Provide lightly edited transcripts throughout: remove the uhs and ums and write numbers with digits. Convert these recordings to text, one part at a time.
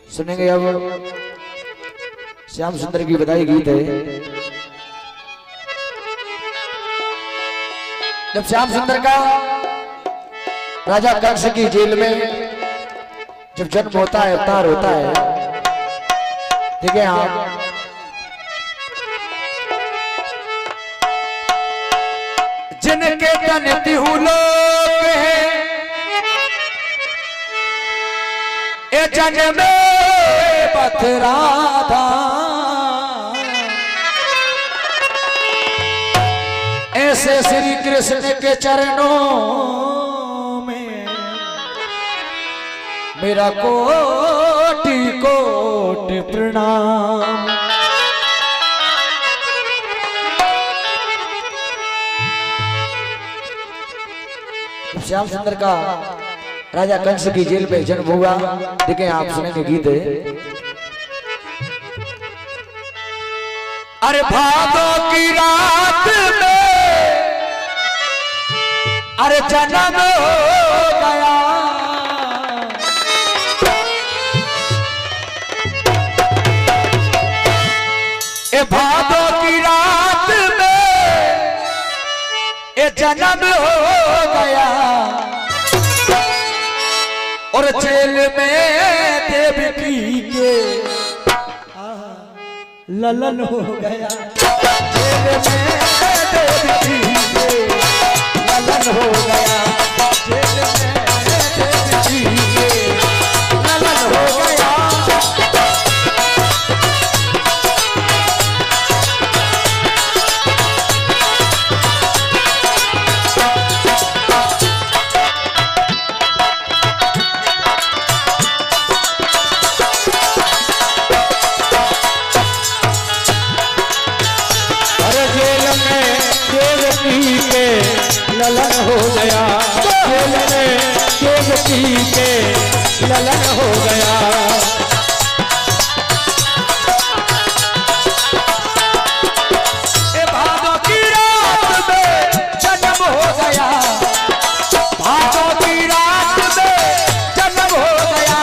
सुनेंगे अब श्याम सुंदर की बधाई गीत है। जब श्याम सुंदर का राजा कंस की जेल में जब जन्म होता है, अवतार होता है, ठीक है। हाँ, जिनके तन लोग है ए जन्म पथरा था, ऐसे श्री कृष्ण के चरणों में मेरा कोटि कोटि प्रणाम। श्याम सुंदर का राजा कंस की जेल में जन्म हुआ, देखें आप सुनेंगे गीत है। अरे भादों की रात में अरे जन्म हो गया, ए भादों की रात में ए जन्म हो गया, और जेल में देवकी के ललन हो गया, जेल में देवकी के ललन हो गया, जेल में देवकी के ललन हो गया। ललन हो गया, जेल में देवकी के ललन हो गया। ए भादों की रात में जन्म हो गया, भादों की रात में जन्म हो गया,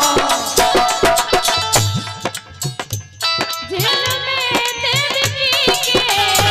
जेल में देवकी के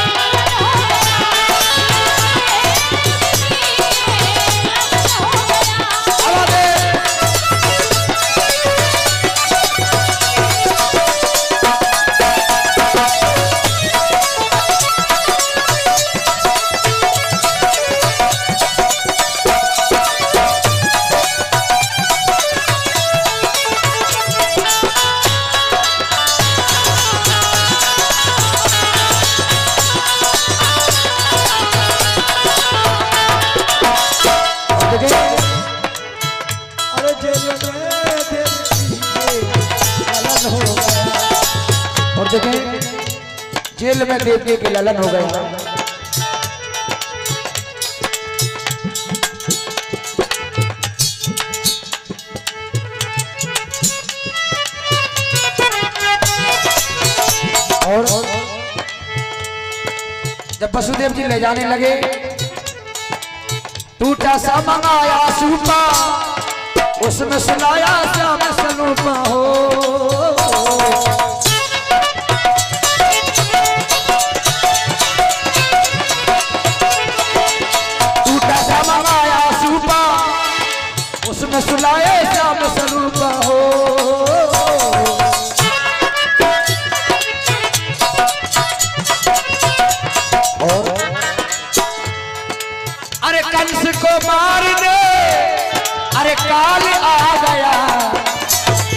जेल में देवकी के ललन हो गया। और जब वसुदेव जी ले जाने लगे, टूटा सा मंगाया सूपा, उसमें सुनाया श्याम सरूपा हो, उसमें सुलाए श्याम स्वरूप हो। और अरे कंस को मारने अरे काल आ गया,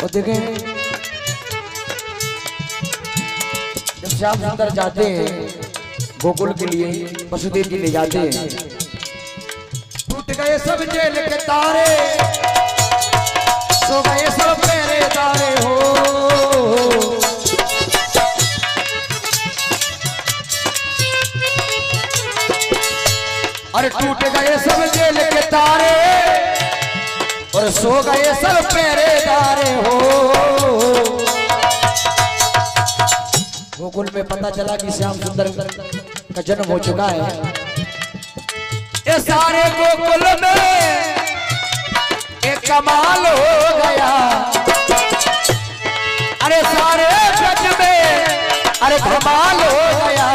और देखें जब श्याम सुंदर जाते हैं गोकुल के लिए, वसुदेव जी ले जाते हैं, टूट गए सब जेल के तारे, सो गए सब पहरेदारे हो। अरे टूट गए सब जेल के तारे और सो गए सब पहरेदारे हो। गोकुल में पता चला कि श्याम सुंदर का जन्म हो चुका है। ये सारे गोकुल में एक कमाल हो गया, अरे सारे ब्रज में अरे धमाल हो गया।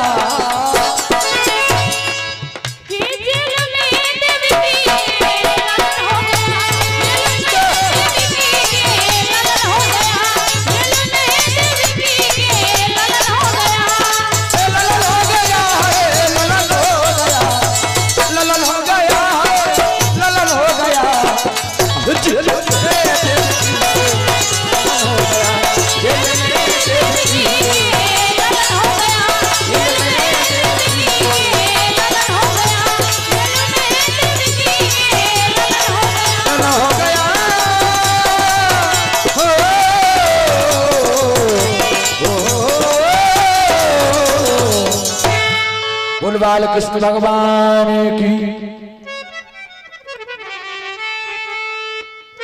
बाल कृष्ण भगवान की